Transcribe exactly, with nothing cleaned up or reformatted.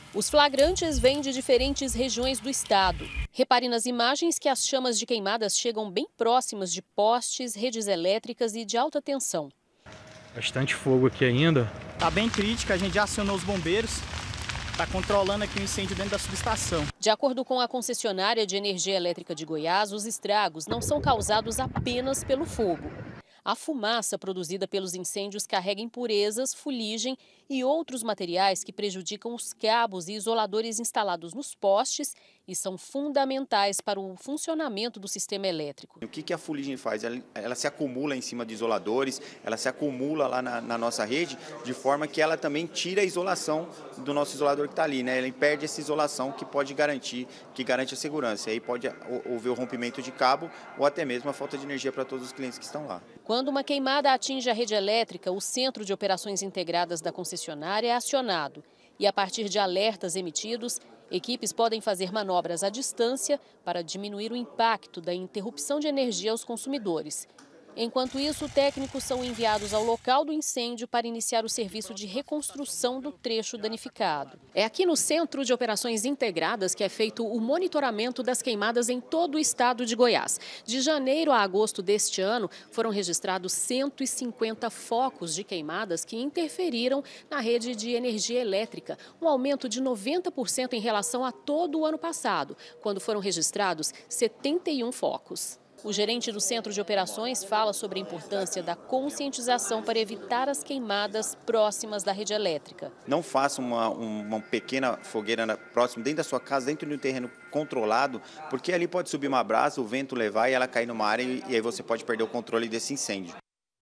Os flagrantes vêm de diferentes regiões do estado. Repare nas imagens que as chamas de queimadas chegam bem próximas de postes, redes elétricas e de alta tensão. Bastante fogo aqui ainda. Tá bem crítica, a gente já acionou os bombeiros, tá controlando aqui o incêndio dentro da subestação. De acordo com a concessionária de energia elétrica de Goiás, os estragos não são causados apenas pelo fogo. A fumaça produzida pelos incêndios carrega impurezas, fuligem e outros materiais que prejudicam os cabos e isoladores instalados nos postes e são fundamentais para o funcionamento do sistema elétrico. O que, que a fuligem faz? Ela, ela se acumula em cima de isoladores, ela se acumula lá na, na nossa rede, de forma que ela também tira a isolação do nosso isolador que está ali, né? Ele perde essa isolação que pode garantir, que garante a segurança. E aí pode haver o rompimento de cabo ou até mesmo a falta de energia para todos os clientes que estão lá. Quando uma queimada atinge a rede elétrica, o Centro de Operações Integradas da concessionária é acionado. E a partir de alertas emitidos, equipes podem fazer manobras à distância para diminuir o impacto da interrupção de energia aos consumidores. Enquanto isso, técnicos são enviados ao local do incêndio para iniciar o serviço de reconstrução do trecho danificado. É aqui no Centro de Operações Integradas que é feito o monitoramento das queimadas em todo o estado de Goiás. De janeiro a agosto deste ano, foram registrados cento e cinquenta focos de queimadas que interferiram na rede de energia elétrica, um aumento de noventa por cento em relação a todo o ano passado, quando foram registrados setenta e um focos. O gerente do Centro de Operações fala sobre a importância da conscientização para evitar as queimadas próximas da rede elétrica. Não faça uma, uma pequena fogueira próxima dentro da sua casa, dentro de um terreno controlado, porque ali pode subir uma brasa, o vento levar e ela cair numa área e aí você pode perder o controle desse incêndio.